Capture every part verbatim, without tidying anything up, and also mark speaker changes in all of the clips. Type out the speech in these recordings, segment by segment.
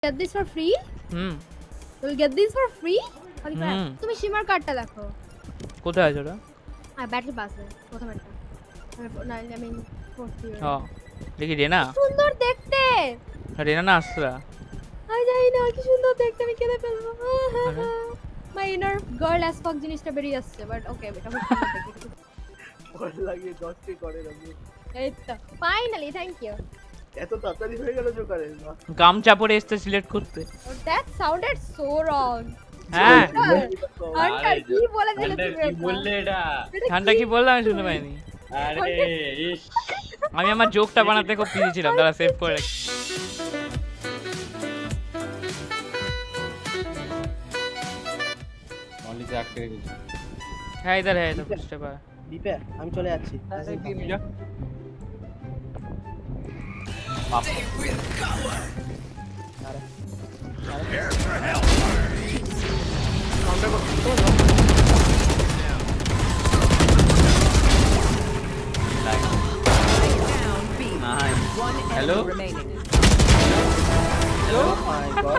Speaker 1: Get this for free?
Speaker 2: Hmm
Speaker 1: You'll get this for free? তুমি shimmer কার্ডটা দেখো
Speaker 2: কোথায় আছে ওটা?
Speaker 1: আর ব্যাটল পাসে প্রথম একটা আই মিন ফোর্থ ইয়ার
Speaker 2: হ্যাঁ দেখি রেনা
Speaker 1: সুন্দর দেখতে
Speaker 2: রেনা না আসরা
Speaker 1: আই যাই না কি সুন্দর দেখতে আমি কেঁদে ফেলবো মাই ইনার গার্ল অ্যাজ ফাক জিনিসটা বেরিয়ে আসছে বাট ওকে বেটা
Speaker 3: বল লাগিয়ে দশ টি করে আমি
Speaker 1: এই তো ফাইনালি থ্যাংক ইউ
Speaker 3: এত তাড়াতাড়ি হয়ে গেল জোকারে
Speaker 2: গামছা পরে এসে সিলেক্ট করতে
Speaker 1: দ্যাট সাউন্ডেড সো রং
Speaker 2: হ্যাঁ
Speaker 1: হান্টার কি বলে দিলে
Speaker 4: কি বললে এটা
Speaker 2: ঠান্ডা কি বললাম আমি শুনতে পাইনি
Speaker 4: আরে ইস
Speaker 2: আমি আমার জোকটা বানাতে খুব বিজি ছিলাম দাঁড়া সেভ করে রাখি
Speaker 4: অনলি যে আটকে গেছে
Speaker 2: হ্যাঁ इधर है तो पुष्ट पर
Speaker 3: দীপে আমি চলে যাচ্ছি
Speaker 4: বাপ
Speaker 2: हेलो
Speaker 3: हेलो माय गॉड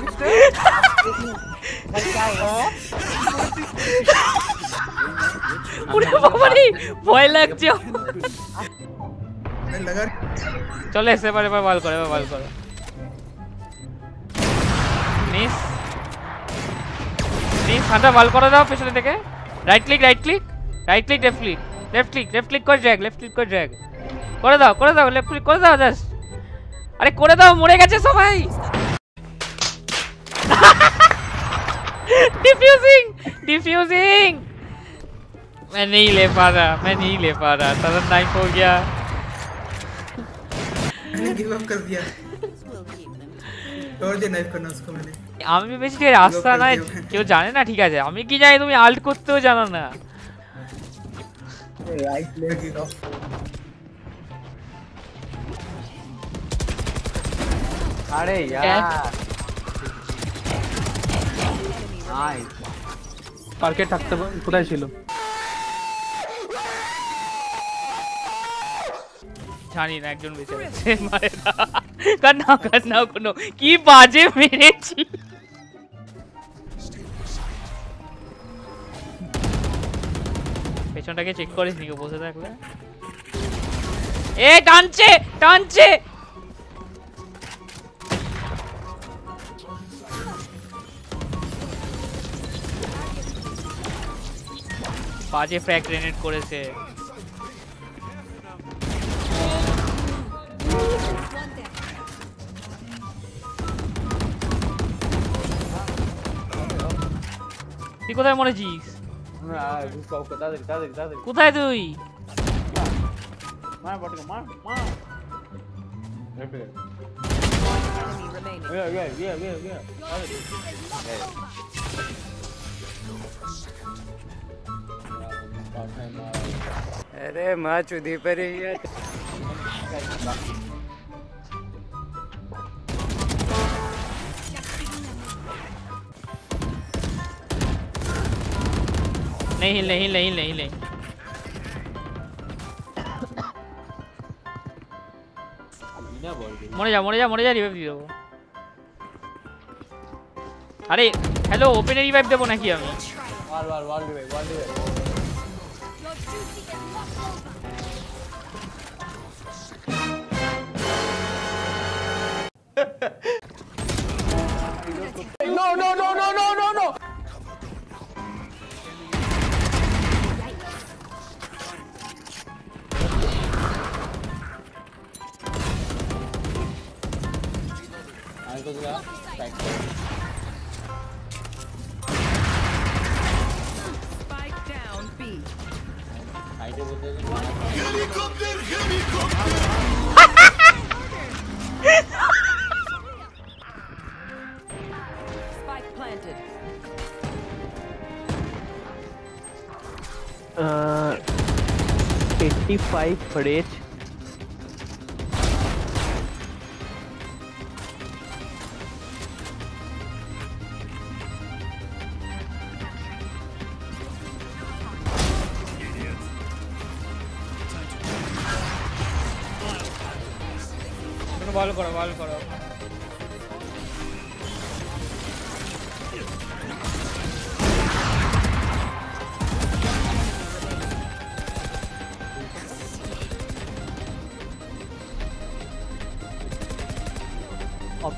Speaker 2: পুরো বাবারে ভয় লাগছে
Speaker 3: লাগা
Speaker 2: চলে এসে পারে পারে বল করে বল করো মিস মিস হাঁটা বল করে দাও পেছনে থেকে right click right click right click left click left click left click করে ড্র্যাগ লেফট ক্লিক করে ড্র্যাগ করে দাও করে দাও লেফট ক্লিক করে দাও জাস্ট আরে করে দাও মরে গেছে সবাই डिफ्यूजिंग डिफ्यूजिंग मैं नहीं ले पा रहा मैं नहीं ले पा रहा तरन नाइफ हो गया
Speaker 5: मैंने गिव अप कर दिया तोड़ दिया नाइफ करना उसको मैंने
Speaker 2: আমি বেশি ঠিক রাস্তা না কেউ জানে না ঠিক আছে আমি কি জানি তুমি আল্ট করতেও জানো না
Speaker 5: राइट लेग इट ऑफ
Speaker 4: अरे यार नाइस
Speaker 3: পার্কে থাকতে কোথায় ছিল
Speaker 2: জানি না একজন বেঁচে আছে মারে না কান্না কান্না কোনো কি বাজে মেরেছি পেছনটাকে চেক করিস নি বসে থাকলে এ টানছে টানছে বাজে ফ্র্যাগ গ্রেনেড করেছে তুই কোথায় মরেছিস কোথায় তুই
Speaker 4: মার বটকে মার মার Yeah, yeah, yeah, yeah, yeah.
Speaker 5: अरे माँ चुदी पर ही है
Speaker 2: नहीं नहीं नहीं नहीं नहीं মরে যা মরে যা মরে যা রিভাইভ দিয়ে দেবো আরে হ্যালো ওপেনে রিভাইভ দেবো নাকি আমি
Speaker 4: wall wall wall revive wall revive
Speaker 3: No, no, no, no, no, no, no.
Speaker 4: I go to the back.
Speaker 6: Spike down B.
Speaker 4: I go with the
Speaker 7: Helicopter, helicopter.
Speaker 6: Spike planted.
Speaker 3: Uh, eighty-five footage.
Speaker 2: Ball করো ball করো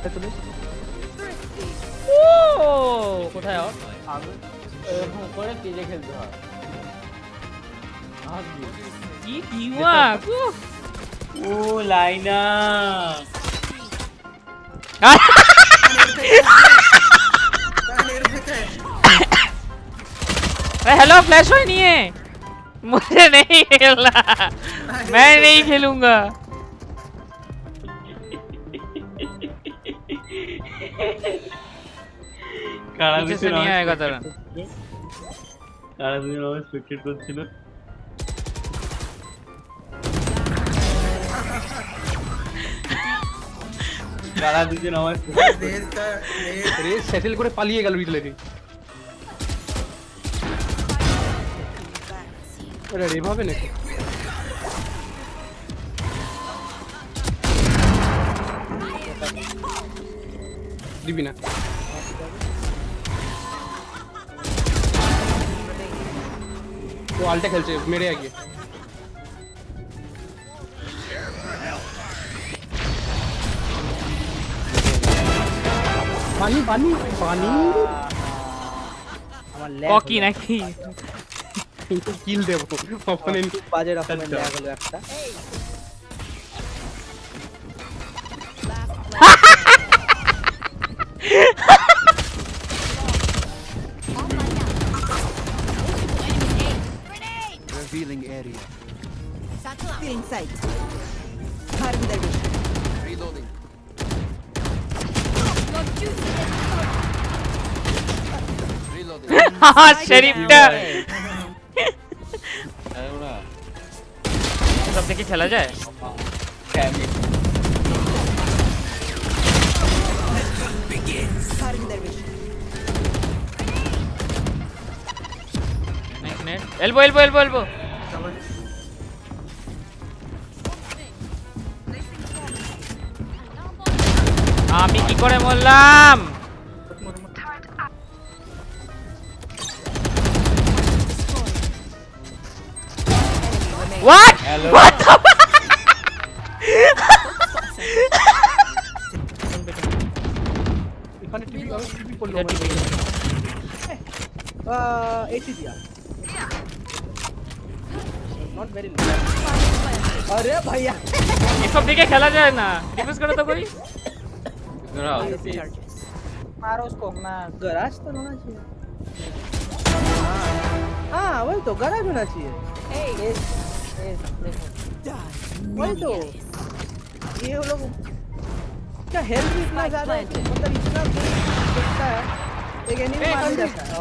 Speaker 3: চলে
Speaker 2: ও কোথায় আর
Speaker 4: আমি এরকম করে তেজে খেলতে হয়
Speaker 2: কি টিমওয়ার্ক
Speaker 4: ও লাইনা
Speaker 2: हेलो फ्लैश हुई नहीं है मुझे नहीं खेलना मैं नहीं खेलूंगा पीछे से नहीं आएगा तेरा
Speaker 4: काला दिन और स्पेक्टेट করছিল কালা দিন আমার
Speaker 5: रेस का
Speaker 3: রেস সেটেল করে পালিয়ে গেল রিটলে রে আরে রে ভাবে নাকি দিবি না ও আলটা খেলছে মেরে আগে পানি পানি পানি আমার ল্যাগ
Speaker 2: ককি নাকি
Speaker 3: কিন্তু কিল দেব অপোনেন্ট
Speaker 8: বাজে রকমের ল্যাগ হলো একটা
Speaker 7: Revealing area.
Speaker 6: Feeling sight.
Speaker 7: Reloading. Reloading.
Speaker 2: हाँ शरीफটা
Speaker 4: আরে ওরা
Speaker 2: सब देखिए खेला जाए
Speaker 4: Kami
Speaker 2: Nice net. Elbow, elbow, elbow, elbow. আমি কি করে মরলাম? What?
Speaker 4: Hello.
Speaker 2: What the?
Speaker 3: এখানে টিভি টিভি করলো
Speaker 8: eighty दिया not very low अरे भैया
Speaker 2: ये सब देखे खेला जाए ना डिफेंस करो तो कोई
Speaker 8: मारो उसको ना गराज तो होना चाहिए हाँ वही तो गराज होना चाहिए वही तो ये लोग क्या हेल्थ भी इतना ज्यादा है मतलब इतना दिखता है एक एनिमी मार जाता है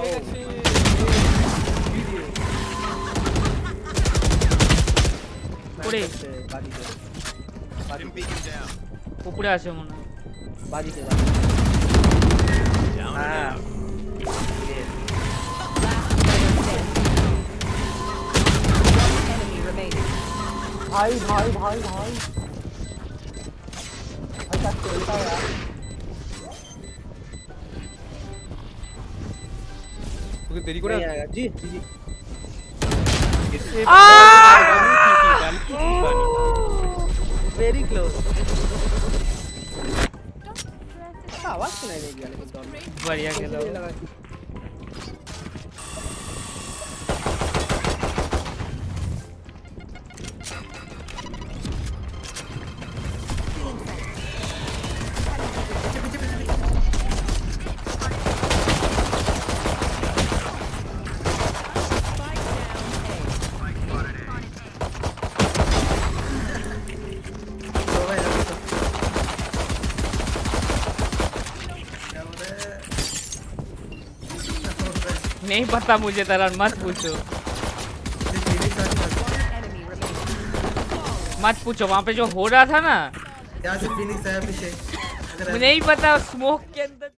Speaker 2: পুরে
Speaker 8: बाजी के
Speaker 2: উপরে আসে মনে হয়
Speaker 8: बाजी के
Speaker 7: Down.
Speaker 6: Enemy remaining.
Speaker 8: भाई भाई भाई भाई अच्छा खेलता है यार
Speaker 3: তোকে দেরি করে
Speaker 8: नहीं आएगा जी जी जी वेरी क्लोज आवाज सुनाई देगी लेकिन
Speaker 2: बढ़िया खेला
Speaker 8: लगा
Speaker 2: नहीं पता मुझे तेरा मत पूछो मत पूछो वहाँ पे जो हो रहा था ना
Speaker 5: यहाँ से फिनिक्स है पीछे
Speaker 2: मुझे नहीं पता स्मोक के अंदर